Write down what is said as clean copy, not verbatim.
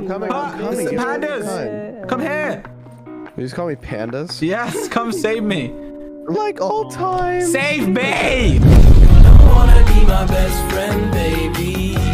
I'm coming. Pandas! Come here! You just call me Pandas? Yes, come save me. Like all time. Save me! I wanna be my best friend, baby.